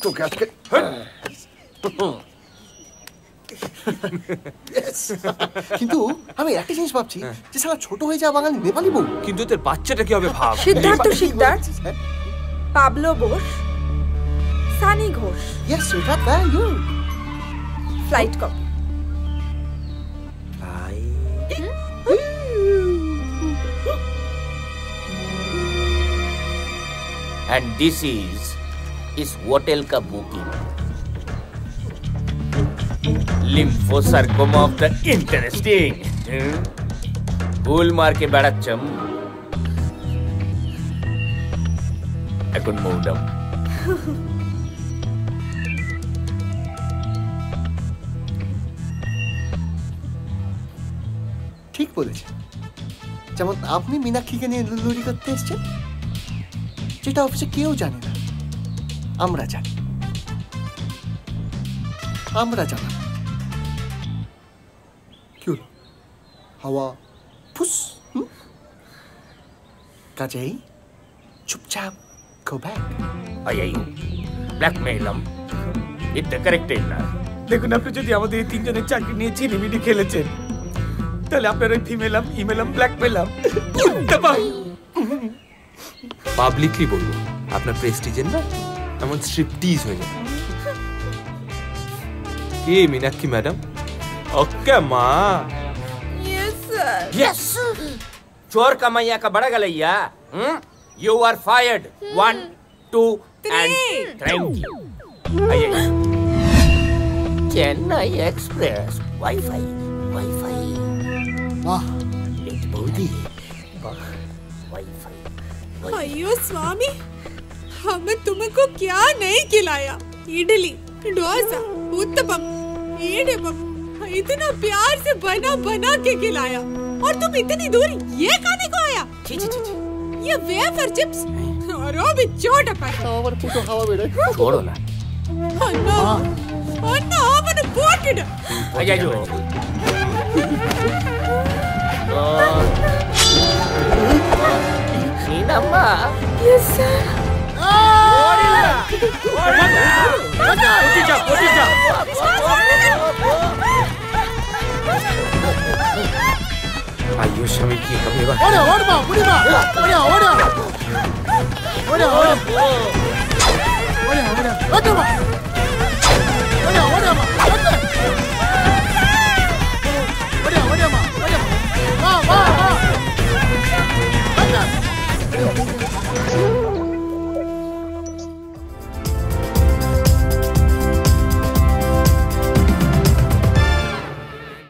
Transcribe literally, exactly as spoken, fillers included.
তোকে আজকে কিন্তু আমি একটা জিনিস ভাবছি যে সারা ছোট হয়ে যাওয়া বাঙালি নেপালি বউ, কিন্তু তোর বাচ্চাটা কি হবে ভাব। Siddhartha Sikdar, Pablo Bose, Sunny Ghosh. Yes, you got that, you. Flight copy. And this is is hotel ka booking. Lymphosarcoma of the interesting. Goal mar ke bedacham. Ekon modam. ঠিক বলেছেন, যেমন আপনি মীনাক্ষীকে নিয়ে লুলুরি করতে এসছেন, যেটা অফিসে কেউ জানে না, আমরা জানি, আমরা জানা কি হলো হাওয়া ফুস। কাজেই চুপচাপ go back. Ayayu, blackmail him. It's the correct illa. দেখুন আপনি যদি আমাদের এই তিনজনের চাকরি নিয়ে চিনিমিনি খেলেছেন, তাহলে আপনার ওই ফিমেলাম ইমেলাম ব্ল্যাকমেলাম পাবলিকলি বলবো আপনার প্রেস্টিজের না এমন স্ট্রিপটিজ হয়ে যাবে। কি মীনাক্ষী ম্যাডাম? ওকে মা। Yes sir. Yes. Chor ka maiya ka bada galaiya. Hmm? You are fired. One, two, and thank you. Ayayu. Chennai Express. Wi-Fi. Wi-Fi. वाह बौदी वाईफाई। अयो स्वामी, हमें तुमको क्या नहीं खिलाया? इडली, डोसा, उत्तपम, इडियप्पम, इतना प्यार से बना बना के खिलाया, और तुम इतनी दूर ये खाने को आया? छी छी छी ये वेफर चिप्स और वो भी छोटा पैकेट। और पुटो हवा बेड़े छोड़ो ना। अन्ना अन्ना मैंने पोटेड। ayayu. Ninamma. Yes sir. Orilla. Orilla. Uthi ja, uthi ja. আইয়ো স্বামী কি হবে এবার? ওরে ওরে মা, ওরে মা, ওরে ওরে ওরে ওরে